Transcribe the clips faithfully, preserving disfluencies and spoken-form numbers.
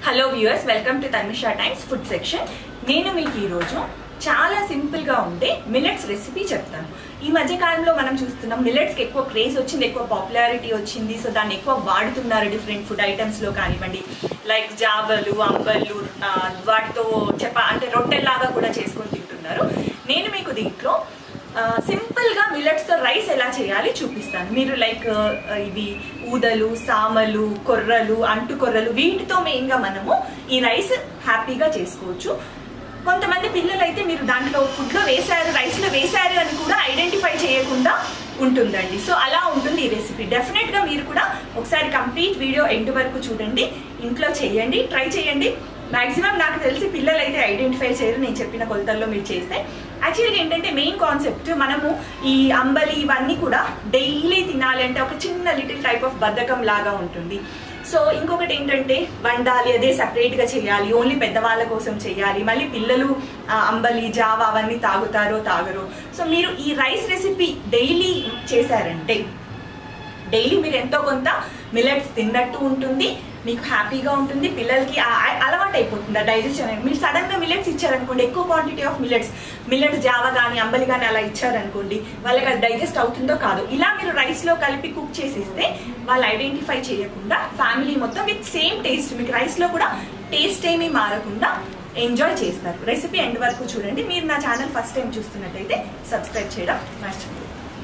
Hello viewers, welcome to Tanmisha times food section. నేను మీకు ఈరోజు చాలా సింపుల్గా ఉండే మిల్లెట్స్ రెసిపీ చెప్తాను. ఈ మధ్య కాలంలో మనం చూస్తున్నాం మిల్లెట్స్కి ఎక్కువ క్రేజ్ వచ్చింది, ఎక్కువ పాపులారిటీ వచ్చింది. సో దాన్ని ఎక్కువ వాడుతున్నారు డిఫరెంట్ ఫుడ్ ఐటమ్స్లో కానివ్వండి, లైక్ జావలు, అంబళ్ళు, వాటితో చెప్ప అంటే రొట్టెల్లాగా కూడా చేసుకొని తింటున్నారు. నేను మీకు దీంట్లో సింపుల్గా మిల్లెట్స్తో రైస్ ఎలా చేయాలి చూపిస్తాను. మీరు లైక్ ఇవి ఊదలు, సామలు, కొర్రలు, అంటు కొర్రలు, వీటితో మెయిన్గా మనము ఈ రైస్ హ్యాపీగా చేసుకోవచ్చు. కొంతమంది పిల్లలు అయితే మీరు దాంట్లో ఫుడ్లో వేశారు, రైస్లో వేశారు అని కూడా ఐడెంటిఫై చేయకుండా ఉంటుందండి. సో అలా ఉంటుంది ఈ రెసిపీ. డెఫినెట్గా మీరు కూడా ఒకసారి కంప్లీట్ వీడియో ఎండ్ వరకు చూడండి, ఇంట్లో చేయండి, ట్రై చేయండి. మ్యాక్సిమం నాకు తెలిసి పిల్లలు అయితే ఐడెంటిఫై చేయరు నేను చెప్పిన కొలతల్లో మీరు చేస్తే. యాక్చువల్గా ఏంటంటే మెయిన్ కాన్సెప్ట్, మనము ఈ అంబలి ఇవన్నీ కూడా డైలీ తినాలి అంటే ఒక చిన్న లిటిల్ టైప్ ఆఫ్ బద్ధకం లాగా ఉంటుంది. సో ఇంకొకటి ఏంటంటే వండాలి, అదే సపరేట్గా చేయాలి, ఓన్లీ పెద్దవాళ్ళ కోసం చేయాలి, మళ్ళీ పిల్లలు అంబలి, జావా అవన్నీ తాగుతారో తాగరో. సో మీరు ఈ రైస్ రెసిపీ డైలీ చేశారంటే డైలీ మీరు ఎంతో కొంత మిల్లెట్స్ తిన్నట్టు ఉంటుంది, మీకు హ్యాపీగా ఉంటుంది, పిల్లలకి అలవాటు అయిపోతుంది ఆ డైజెషన్ అనేది. మీరు సడన్గా మిల్లెట్స్ ఇచ్చారనుకోండి, ఎక్కువ క్వాంటిటీ ఆఫ్ మిల్లెట్స్ మిల్లెట్స్ జావా కానీ అంబలి కానీ అలా ఇచ్చారనుకోండి, వాళ్ళకి అది డైజెస్ట్ అవుతుందో కాదు. ఇలా మీరు రైస్లో కలిపి కుక్ చేసిస్తే వాళ్ళు ఐడెంటిఫై చేయకుండా ఫ్యామిలీ మొత్తం విత్ సేమ్ టేస్ట్, మీకు రైస్లో కూడా టేస్ట్ ఏమీ మారకుండా ఎంజాయ్ చేస్తారు. రెసిపీ ఎండ్ వరకు చూడండి. మీరు నా ఛానల్ ఫస్ట్ టైం చూస్తున్నట్టయితే సబ్స్క్రైబ్ చేయడం మర్చిపోండి.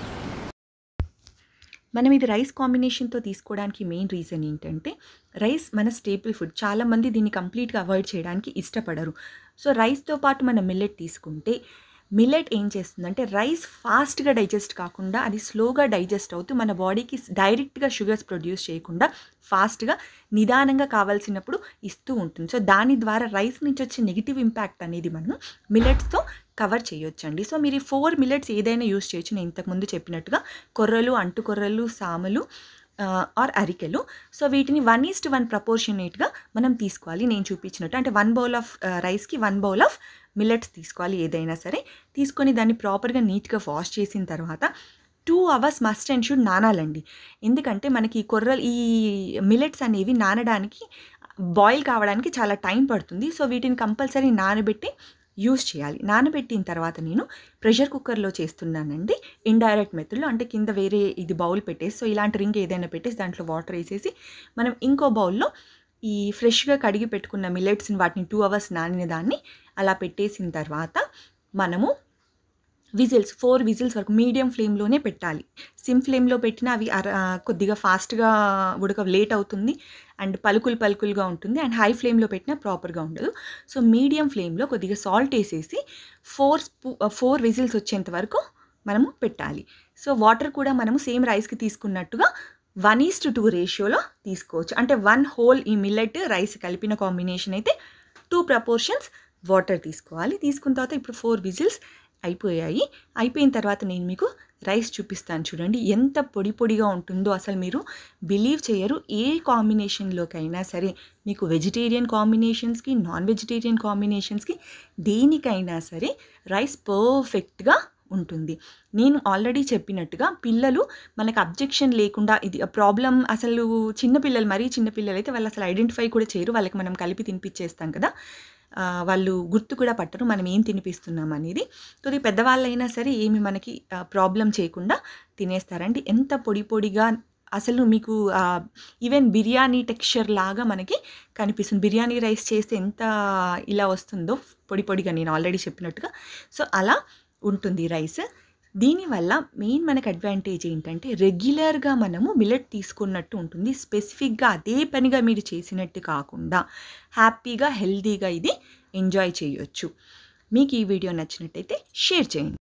మనం ఇది రైస్ కాంబినేషన్తో తీసుకోవడానికి మెయిన్ రీజన్ ఏంటంటే, రైస్ మన స్టేపుల్ ఫుడ్. చాలామంది దీన్ని కంప్లీట్గా అవాయిడ్ చేయడానికి ఇష్టపడరు. సో రైస్తో పాటు మనం మిల్లెట్ తీసుకుంటే, మిల్లెట్ ఏం చేస్తుందంటే రైస్ ఫాస్ట్గా డైజెస్ట్ కాకుండా అది స్లోగా డైజెస్ట్ అవుతూ మన బాడీకి డైరెక్ట్గా షుగర్స్ ప్రొడ్యూస్ చేయకుండా ఫాస్ట్గా నిదానంగా కావాల్సినప్పుడు ఇస్తూ ఉంటుంది. సో దాని ద్వారా రైస్ నుంచి వచ్చే నెగిటివ్ ఇంపాక్ట్ అనేది మనం మిల్లెట్స్తో కవర్ చేయొచ్చండి. సో మీరు ఈ ఫోర్ మిల్లెట్స్ ఏదైనా యూస్ చేయొచ్చు. నేను ఇంతకుముందు చెప్పినట్టుగా కొర్రలు, అంటు కొర్రలు, సామలు ఆర్ అరికెలు. సో వీటిని వన్ ఈస్ట్ వన్ ప్రపోర్షనేట్గా మనం తీసుకోవాలి. నేను చూపించినట్టు అంటే వన్ బౌల్ ఆఫ్ రైస్కి వన్ బౌల్ ఆఫ్ మిల్లెట్స్ తీసుకోవాలి ఏదైనా సరే. తీసుకొని దాన్ని ప్రాపర్గా నీట్గా వాష్ చేసిన తర్వాత two hours must and should నానాలండి. ఎందుకంటే మనకి ఈ కొర్రలు, ఈ మిల్లెట్స్ అనేవి నానడానికి, బాయిల్ కావడానికి చాలా టైం పడుతుంది. సో వీటిని కంపల్సరీ నానబెట్టి యూస్ చేయాలి. నానబెట్టిన తర్వాత నేను ప్రెషర్ కుక్కర్లో చేస్తున్నానండి, ఇండైరెక్ట్ మెథడ్లో. అంటే కింద వేరే ఇది బౌల్ పెట్టేసి, సో ఇలాంటి రింగ్ ఏదైనా పెట్టేసి దాంట్లో వాటర్ వేసేసి మనం ఇంకో బౌల్లో ఈ ఫ్రెష్గా కడిగి పెట్టుకున్న మిల్లెట్స్ని, వాటిని టూ అవర్స్ నానిన దాన్ని అలా పెట్టేసిన తర్వాత మనము విజిల్స్ ఫోర్ విజిల్స్ వరకు మీడియం ఫ్లేమ్లోనే పెట్టాలి. సిమ్ ఫ్లేమ్లో పెట్టినా అవి అర కొద్దిగా ఫాస్ట్గా ఉడక లేట్ అవుతుంది అండ్ పలుకులు పలుకులుగా ఉంటుంది. అండ్ హై ఫ్లేమ్లో పెట్టినా ప్రాపర్గా ఉండదు. సో మీడియం ఫ్లేమ్లో కొద్దిగా సాల్ట్ వేసేసి ఫోర్ స్పూ ఫోర్ విజిల్స్ వచ్చేంత వరకు మనము పెట్టాలి. సో వాటర్ కూడా మనము సేమ్ రైస్కి తీసుకున్నట్టుగా వన్ ఈస్ట్ టూ రేషియోలో తీసుకోవచ్చు. అంటే వన్ హోల్ ఈ మిల్లెట్ రైస్ కలిపిన కాంబినేషన్ అయితే టూ ప్రపోర్షన్స్ వాటర్ తీసుకోవాలి. తీసుకున్న తర్వాత ఇప్పుడు ఫోర్ విజిల్స్ అయిపోయాయి. అయిపోయిన తర్వాత నేను మీకు రైస్ చూపిస్తాను. చూడండి ఎంత పొడి పొడిగా ఉంటుందో, అసలు మీరు బిలీవ్ చేయరు. ఏ కాంబినేషన్లోకైనా సరే, మీకు వెజిటేరియన్ కాంబినేషన్స్కి, నాన్ వెజిటేరియన్ కాంబినేషన్స్కి, దేనికైనా సరే రైస్ పర్ఫెక్ట్గా ఉంటుంది. నేను ఆల్రెడీ చెప్పినట్టుగా పిల్లలు మనకు అబ్జెక్షన్ లేకుండా, ఇది ప్రాబ్లం అసలు చిన్నపిల్లలు, మరీ చిన్నపిల్లలు అయితే వాళ్ళు అసలు ఐడెంటిఫై కూడా చేయరు. వాళ్ళకి మనం కలిపి తినిపించేస్తాం కదా, వాళ్ళు గుర్తు కూడా పట్టరు మనం ఏం తినిపిస్తున్నాం అనేది. కొద్దిగా పెద్దవాళ్ళైనా సరే ఏమి మనకి ప్రాబ్లం చేయకుండా తినేస్తారండి. ఎంత పొడి పొడిగా, అసలు మీకు ఈవెన్ బిర్యానీ టెక్స్చర్ లాగా మనకి కనిపిస్తుంది. బిర్యానీ రైస్ చేస్తే ఎంత ఇలా వస్తుందో పొడి పొడిగా, నేను ఆల్రెడీ చెప్పినట్టుగా. సో అలా ఉంటుంది రైస్. దీనివల్ల మెయిన్ మనకు అడ్వాంటేజ్ ఏంటంటే రెగ్యులర్గా మనము మిల్లెట్ తీసుకున్నట్టు ఉంటుంది. స్పెసిఫిక్గా అదే పనిగా మీరు చేసినట్టు కాకుండా హ్యాపీగా, హెల్తీగా ఇది ఎంజాయ్ చేయొచ్చు. మీకు ఈ వీడియో నచ్చినట్టయితే షేర్ చేయండి.